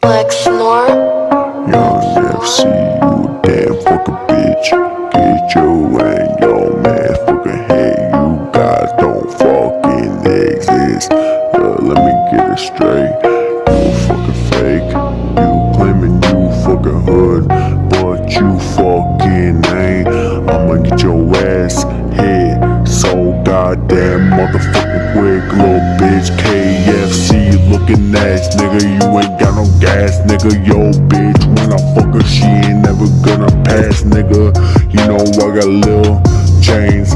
Flex Snore. Young FC, you a damn fucking bitch. Get your and your man fucking head. You guys don't fucking exist. Let me get it straight. You fucking fake. You claiming you fucking hood, but you fucking ain't. I'ma get your ass hit so goddamn motherfucking quick, little bitch. KFC looking ass nigga, you ain't got no gas, nigga. Yo bitch, when I fuck her, she ain't never gonna pass, nigga. You know I got lil chains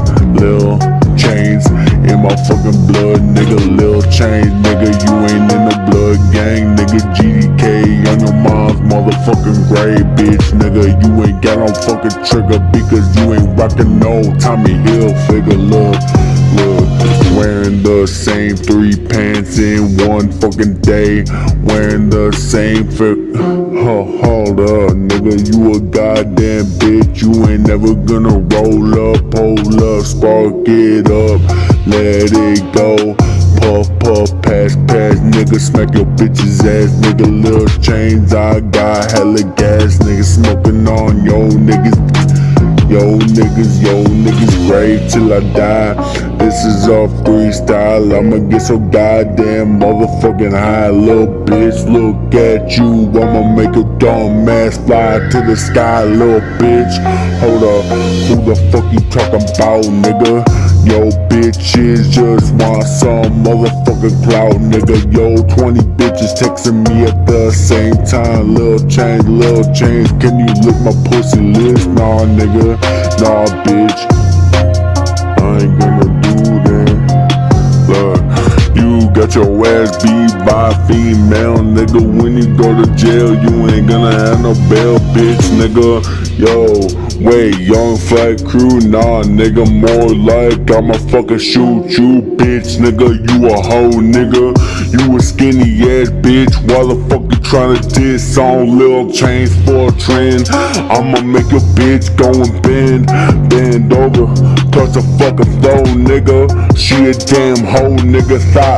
in my fucking blood, nigga. Lil chains, nigga. You ain't in the blood gang, nigga. GDK on your mom's motherfucking grave, bitch, nigga. You ain't got no fucking trigger because you ain't rockin' no Tommy Hilfiger. Look, wearing the same 3 pants in one fucking day, wearing the same fit. Hold up, nigga, you a goddamn bitch. You ain't never gonna roll up, hold up, spark it up, let it go. Puff, pass, nigga, smack your bitch's ass, nigga. Lil chains, I got hella gas, nigga, smoking on yo niggas. Yo niggas grave till I die. This is all freestyle. I'ma get so goddamn motherfucking high. Little bitch, look at you. I'ma make a dumb ass fly to the sky. Little bitch, hold up, who the fuck you talking about, nigga? Yo bitches just want some motherfucking clout, nigga. Yo 20 bitches texting me at the same time. Lil chains, can you lick my pussy lips? Nah nigga, nah bitch, I ain't gonna do that. Look, you got your ass beat by a female, nigga. When you go to jail, you ain't gonna have no bail, bitch, nigga. Yo, wait, Young Flat Crew, nah, nigga, more like I'ma fucking shoot you, bitch, nigga. You a hoe, nigga. You a skinny ass bitch. Why the fuck you tryna diss on Lil Chains for a trend? I'ma make a bitch go and bend over, touch a fucking throw, nigga. She a damn hoe, nigga. Thigh,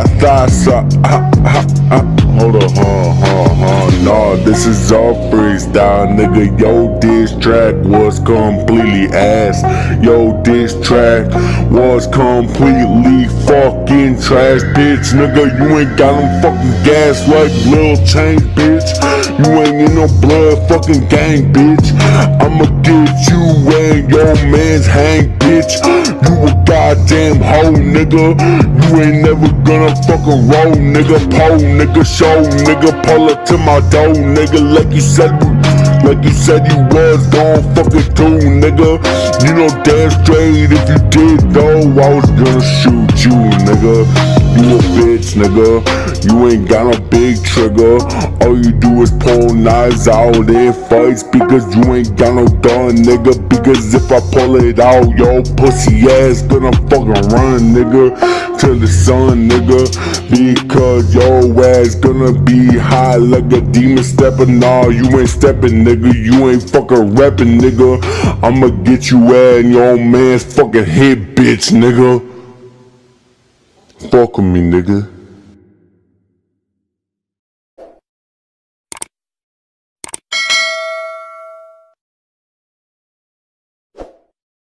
hold up, nah, this is all freestyle, nigga. Yo diss track was completely ass. Yo diss track was completely fucking trash, bitch, nigga. You ain't got no fucking gas like Lil Chains, bitch. You ain't in no blood fucking gang, bitch. I'ma get you and your man's hang, bitch. You a goddamn hoe, nigga. You ain't never gonna fucking roll, nigga. Pole, nigga, show, nigga. Pull up to my door, nigga. Like you said you was gon' fucking do, nigga. You know damn straight if you did though, I was gonna shoot you, nigga. You a bitch, nigga. You ain't got no big trigger. All you do is pull knives out in fights because you ain't got no gun, nigga. Because if I pull it out, your pussy ass gonna fucking run, nigga, to the sun, nigga. Because your ass gonna be high like a demon stepping. Nah, you ain't stepping, nigga. You ain't fucking rapping, nigga. I'ma get you and your man's fucking head, bitch, nigga. Fuck with me, nigga.